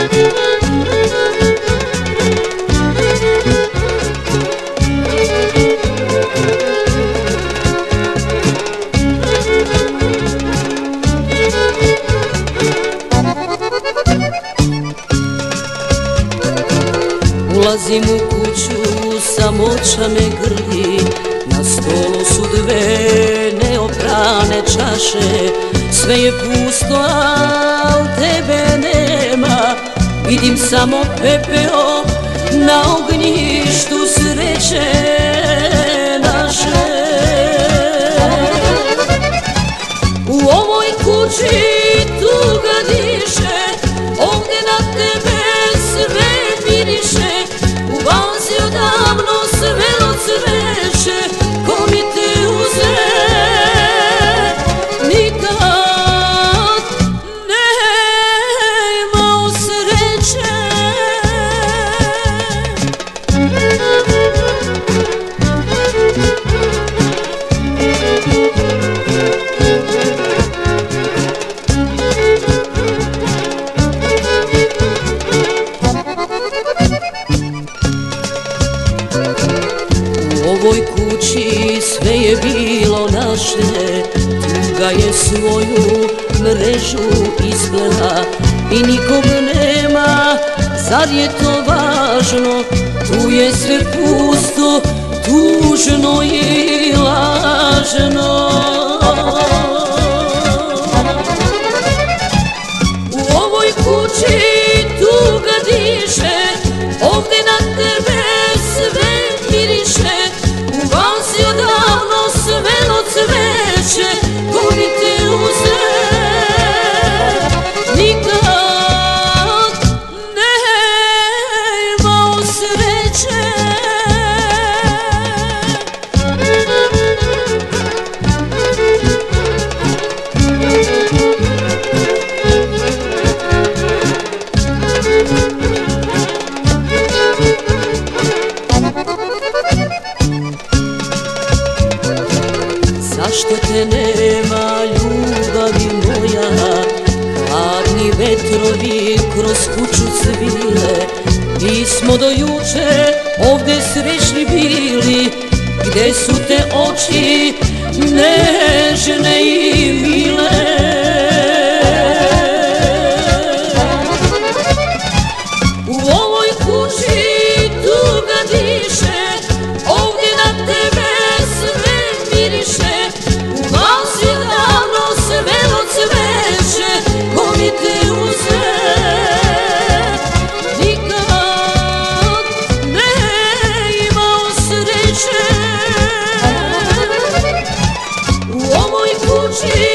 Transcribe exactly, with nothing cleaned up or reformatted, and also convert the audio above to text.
Ulazim u kuću, samoća me grli, na stolu su dve neoprane čaše. Sve je pusto, a tebe nema, vidim samo pepeo na ognjištu sreće naše. U ovoj kući tuga diše, ovdje na tebe sve miriše. U vazi odavno sve ocveće, ko mi te uze nikad ne imao sreće. U ovoj kući sve je bilo naše, tuga je svoju mrežu isplela i nikog nema, zar je to važno? Tu je sve pusto, tužno i lažno. U ovoj kući tuga diše, ovdje na tebe sve miriše. U vazi odavno sve ocveće, ko mi te uze nikad ne imao sreće. Zašto te nema, ljubavi moja? Hladni vetrovi kroz kuću cvile. Mi smo do juče ovdje srećni bili, gde su te oči nežne i mile. U ovoj kući tuga diše, ovdje na tebe sve miriše. U vazi odavno sve ocveće, ko mi te uze nikad ne imao sreće. U ovoj kući